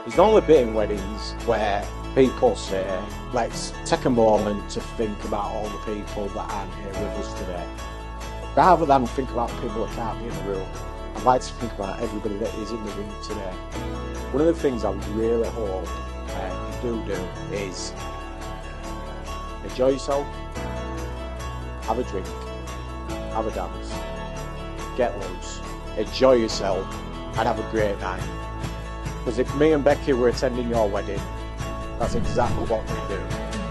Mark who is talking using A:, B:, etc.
A: There's normally been weddings where people say, let's take a moment to think about all the people that aren't here with us today. Rather than think about people that can't be in the room, I'd like to think about everybody that is in the room today. One of the things I really hope you do is enjoy yourself, have a drink, have a dance, get loose, enjoy yourself and have a great night. Because if me and Becky were attending your wedding, that's exactly what we do.